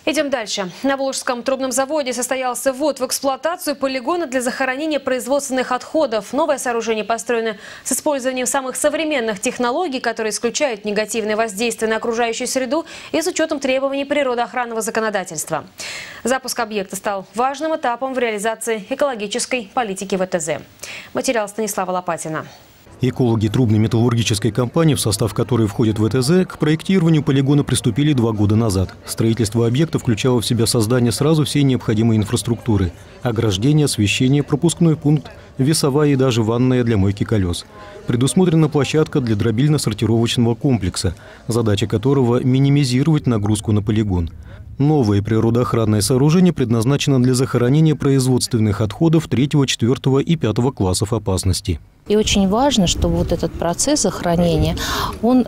Идем дальше. На Волжском трубном заводе состоялся ввод в эксплуатацию полигона для захоронения производственных отходов. Новое сооружение построено с использованием самых современных технологий, которые исключают негативное воздействие на окружающую среду и с учетом требований природоохранного законодательства. Запуск объекта стал важным этапом в реализации экологической политики ВТЗ. Материал Станислава Лопатина. Экологи трубной металлургической компании, в состав которой входит ВТЗ, к проектированию полигона приступили 2 года назад. Строительство объекта включало в себя создание сразу всей необходимой инфраструктуры – ограждение, освещение, пропускной пункт, весовая и даже ванная для мойки колес. Предусмотрена площадка для дробильно-сортировочного комплекса, задача которого – минимизировать нагрузку на полигон. Новое природоохранное сооружение предназначено для захоронения производственных отходов 3, 4 и 5 классов опасности. И очень важно, чтобы вот этот процесс захоронения, он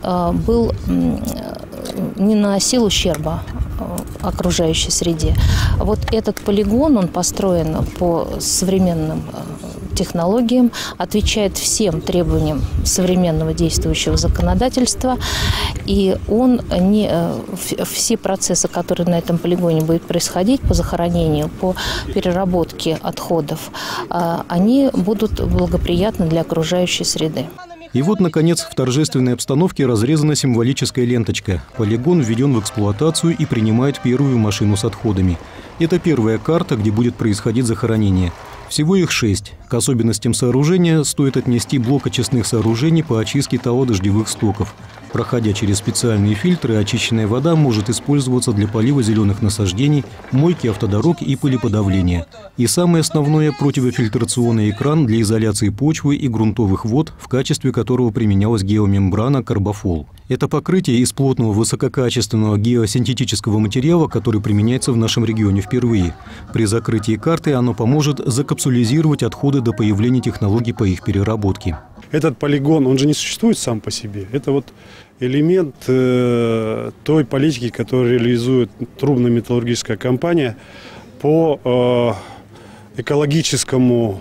не наносил ущерба окружающей среде. Вот этот полигон, он построен по современным технологиям, отвечает всем требованиям современного действующего законодательства. И все процессы, которые на этом полигоне будут происходить по захоронению, по переработке отходов, они будут благоприятны для окружающей среды. И вот, наконец, в торжественной обстановке разрезана символическая ленточка. Полигон введен в эксплуатацию и принимает первую машину с отходами. Это первая карта, где будет происходить захоронение. Всего их 6. К особенностям сооружения стоит отнести блок очистных сооружений по очистке талодождевых стоков. Проходя через специальные фильтры, очищенная вода может использоваться для полива зеленых насаждений, мойки автодорог и пылеподавления. И самое основное – противофильтрационный экран для изоляции почвы и грунтовых вод, в качестве которого применялась геомембрана карбофол. Это покрытие из плотного высококачественного геосинтетического материала, который применяется в нашем регионе впервые. При закрытии карты оно поможет закапсулизировать отходы до появления технологий по их переработке. Этот полигон, он же не существует сам по себе. Это вот элемент той политики, которую реализует трубно-металлургическая компания по экологическому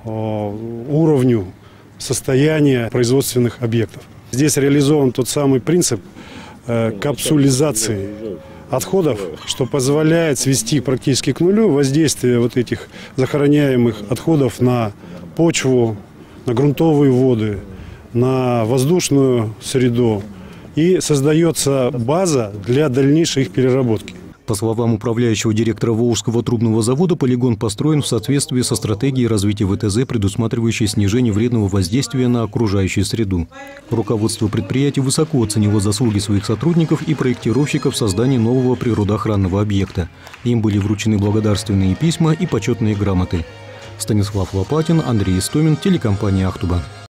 уровню состояния производственных объектов. Здесь реализован тот самый принцип капсулизации отходов, что позволяет свести практически к нулю воздействие вот этих захороняемых отходов на почву, на грунтовые воды, на воздушную среду, и создается база для дальнейшей их переработки. По словам управляющего директора Волжского трубного завода, полигон построен в соответствии со стратегией развития ВТЗ, предусматривающей снижение вредного воздействия на окружающую среду. Руководство предприятия высоко оценило заслуги своих сотрудников и проектировщиков в создании нового природоохранного объекта. Им были вручены благодарственные письма и почетные грамоты. Станислав Лопатин, Андрей Истомин, телекомпания «Ахтуба».